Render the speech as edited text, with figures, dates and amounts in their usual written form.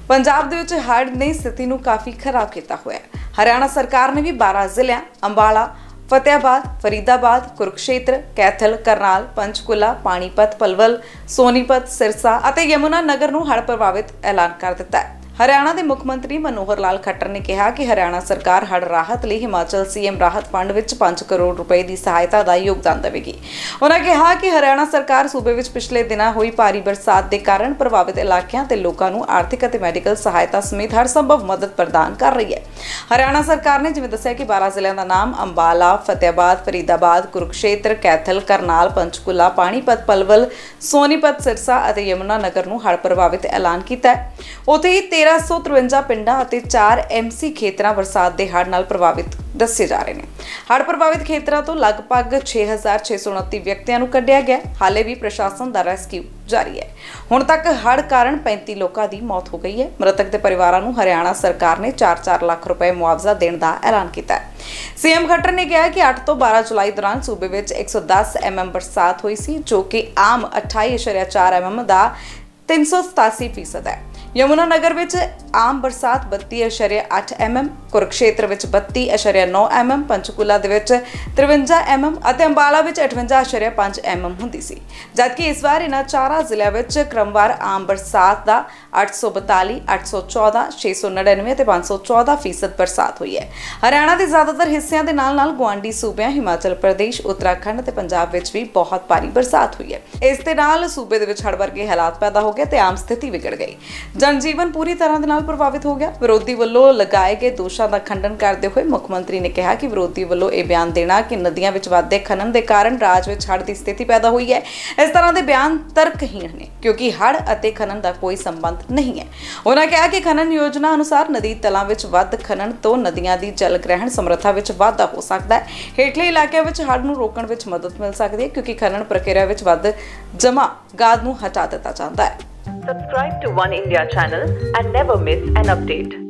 पंजाब दे विच हड़੍ਹ ने स्थिति नूं काफ़ी खराब किया हुआ है। हरियाणा सरकार ने भी 12 जिलों अंबाला, फतेहाबाद, फरीदाबाद, कुरुक्षेत्र, कैथल, करनाल, पंचकुला, पानीपत, पलवल, सोनीपत, सिरसा और यमुना नगर नूं हड़੍ਹ प्रभावित ऐलान कर दिता है। हरियाणा के मुख मंत्री मनोहर लाल खट्टर ने कहा कि हरियाणा सरकार हड़੍ਹ राहत लिए हिमाचल सीएम राहत फंड विच 5 करोड़ रुपए की सहायता का योगदान देगी। उन्होंने कहा कि हरियाणा सरकार सूबे विच पिछले दिनों हुई भारी बरसात के कारण प्रभावित इलाकों के लोगों को आर्थिक और मैडिकल सहायता समेत हर संभव मदद प्रदान कर रही है। हरियाणा सरकार ने जिवें दस्सिया कि 12 जिलों का नाम अंबाला, फतेहाबाद, फरीदाबाद, कुरुक्षेत्र, कैथल, करनाल, पंचकुला, पानीपत, पलवल, सोनीपत, सिरसा और यमुना नगर नूं हड़੍ਹ प्रभावित ऐलान किया है। उत्थे ही 1353 पिंडां ਅਤੇ 4 एमसी खेतरां बरसात के हड़੍ਹ नाल प्रभावित दस्से जा रहे हैं। हड़੍ਹ प्रभावित खेतरां तो लगभग 6629 व्यक्तियों को कढ़िया गया। हाले भी प्रशासन का रेस्क्यू जारी है। हुण तक हड़੍ਹ कारण 35 लोगों की मौत हो गई है। मृतक के परिवारों को हरियाणा सरकार ने 4-4 लाख रुपए मुआवजा देने का ऐलान किया है। सीएम खट्टर ने कहा कि 8 तो 12 जुलाई दौरान सूबे में 110 mm बरसात हुई सी, जो कि आम 28.4 mm का 387% है। यमुना नगर में आम बरसात 32.8 mm, कुरुक्षेत्र में 32.9 mm, पंचकुला 53 mm और अंबाला में 58.5 mm होंदी सी। जबकि इस बार इन 4 जिलों में क्रमवार आम बरसात का 842, 814, 699 और 514% बरसात हुई है। हरियाणा के ज्यादातर हिस्सों के नाल गुआंढी सूबे हिमाचल प्रदेश, उत्तराखंड और पंजाब में भी बहुत भारी बरसात हुई है। इस दे नाल सूबे दे विच हड़੍ਹ वर्गे हालात पैदा हो गए तो आम स्थिति बिगड़ गई। जनजीवन पूरी तरह दे नाल प्रभावित हो गया। विरोधी वालों लगाए गए दोषों का खंडन करते हुए मुख मंत्री ने कहा कि विरोधी वालों यह बयान देना कि नदियों में वाधे खनन के कारण राज में हड़੍ਹ की स्थिति पैदा हुई है, इस तरह के बयान तर्कहीन ने, क्योंकि हड़੍ਹ और खनन का कोई संबंध नहीं है। उन्होंने कहा कि खनन योजना अनुसार नदी तलों में वध खनन तो नदियों की जल ग्रहण समर्था में वाधा हो सकता है। हेठले इलाकों में हड़੍ਹ नूं रोकण में मदद मिल सकती है, क्योंकि खनन प्रक्रिया में वध जमा गाद नूं हटा दिता जाता है। Subscribe to One India channel and never miss an update.